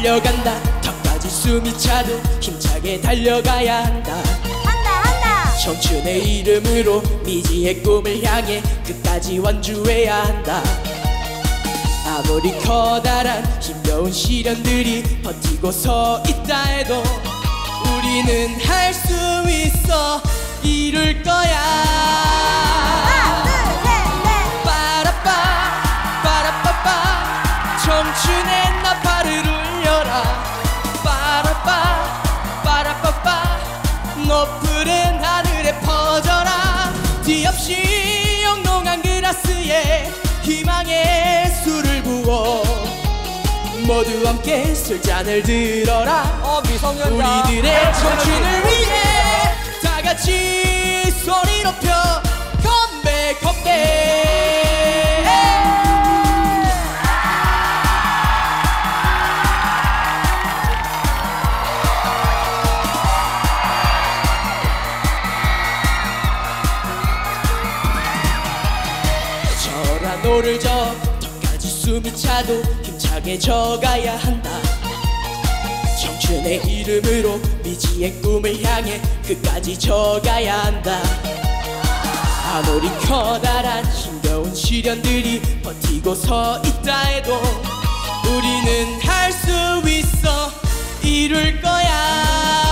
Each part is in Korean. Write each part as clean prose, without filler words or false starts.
달려간다. 턱까지 숨이 차도 힘차게 달려가야 한다. 청춘의 이름으로 미지의 꿈을 향해 끝까지 완주해야 한다. 아무리 커다란 힘겨운 시련들이 버티고 서 있다 해도 우리는 할 수 있어. 이룰 거야. 하나, 둘, 셋, 넷. 빠라빠 빠라빠빠 청춘의 나팔을 울려라. 빠라빠 빠라빠빠 높은 하늘에 퍼져라. 뒤없이 영롱한 그라스에 희망의 술을 부어 모두 함께 술잔을 들어라. 미성년자 우리들의 청춘을 위해 다같이 소리 높여 건배 건배. 저라 노를 저 턱까지 숨이 차도 힘차게 져가야 한다. 청춘의 이름으로 미지의 꿈을 향해 끝까지 져가야 한다. 아무리 커다란 힘겨운 시련들이 버티고 서 있다 해도 우리는 할 수 있어. 이룰 거야.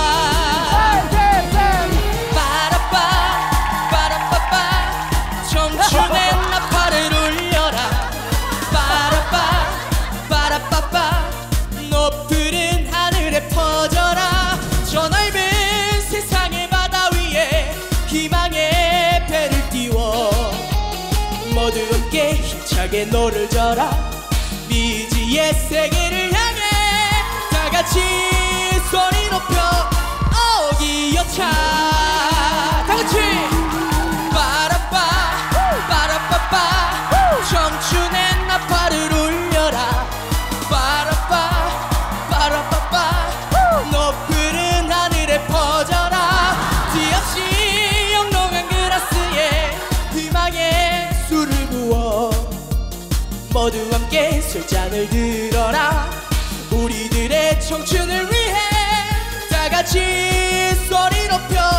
빠라빠 빠라빠빠 청춘의 나팔을 울려라. 빠라빠 빠라빠빠 높은 하늘에 퍼져라. 저 넓은 세상의 바다 위에 희망의 배를 띄워 모두 함께 힘차게 노를 져라. 미지의 세계를 향해 다같이 소리 높여 어기여차. 다같이 빠라빠 빠라빠빠 청춘의 나팔을 울려라. 빠라빠 빠라빠빠 높은 하늘에 퍼져라. 뒤없이 영롱한 그라스에 희망의 술을 부어 모두 함께 술잔을 들어라. 우리들의 청춘을 위해 다같이 소리 높여